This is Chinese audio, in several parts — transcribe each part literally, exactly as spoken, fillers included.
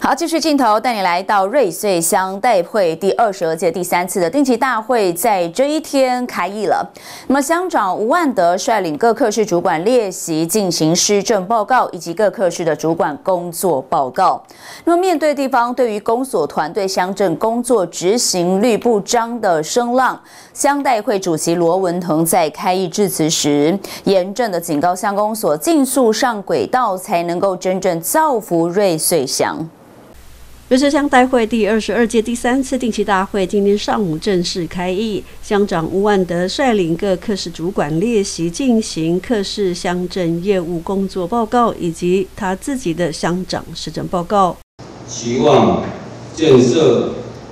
好，继续镜头带你来到瑞穗乡代会第二十二届第三次的定期大会，在这一天开议了。那么乡长吴万德率领各科室主管列席进行施政报告以及各科室的主管工作报告。那么面对地方对于公所团队乡镇工作执行率不彰的声浪，乡代会主席罗文腾在开议致辞时，严正的警告乡公所尽速上轨道，才能够真正造福瑞穗乡。 瑞穗乡代会第二十二届第三次定期大会今天上午正式开议，乡长吴万德率领各科室主管列席进行科室乡镇业务工作报告以及他自己的乡长施政报告。 期望建设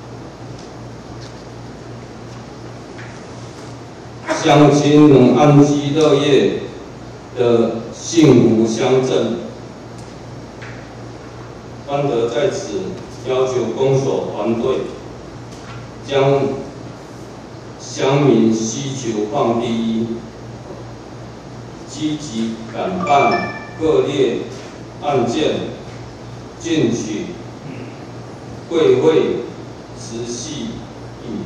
乡亲能安居乐业的幸福乡镇。万德在此要求公所团队将乡民需求放第一，积极赶办各类案件，进取会会持续以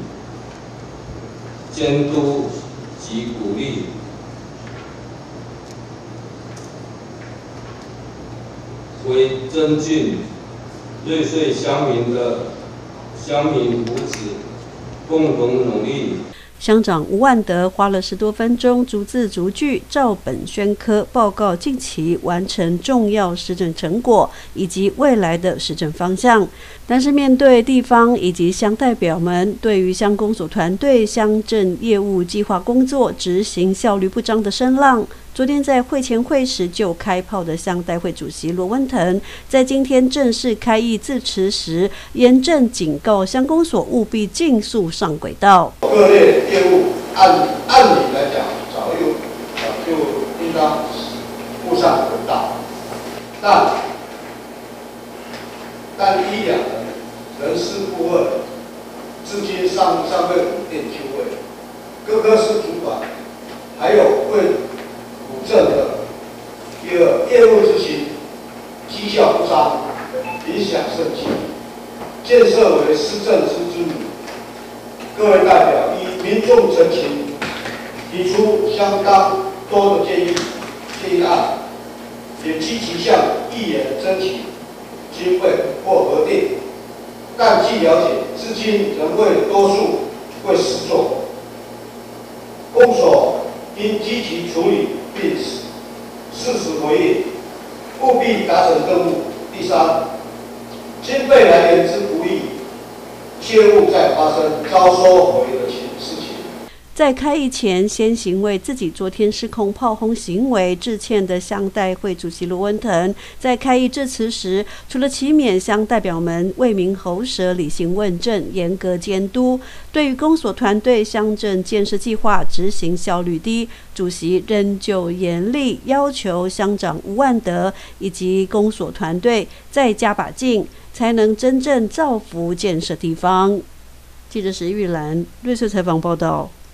监督及鼓励，为增进瑞穗乡民的乡民福祉，共同努力。 乡长吴万德花了十多分钟，逐字逐句照本宣科报告近期完成重要施政成果以及未来的施政方向。但是面对地方以及乡代表们对于乡公所团队乡镇业务计划工作执行效率不彰的声浪，昨天在会前会时就开炮的乡代会主席罗文腾，在今天正式开议致辞时，严正警告乡公所务必尽速上轨道。 各类业务按按理来讲，早就早就应当步上轨道，但但医疗人事部分至今尚尚未稳定就位，各科室主管还有为补正的第二业务执行绩效不彰，影响甚巨，建设为施政之之母。各位代表依民众陈情，提出相当多的建议建议案，也积极向议员争取经费或核定，但据了解，至今仍未多数会实作。公所应积极处理并适时回应，务必达成任务。第三，经费来源之不易，切勿再发生招收回的事情。 在开议前，先行为自己昨天失控炮轰行为致歉的乡代会主席罗文腾，在开议致辞时，除了期勉乡代表们为民喉舌、理性问政、严格监督，对于公所团队乡镇建设计划执行效率低，主席仍旧严厉要求乡长吴万德以及公所团队再加把劲，才能真正造福建设地方。记者石玉兰，瑞穗采访报道。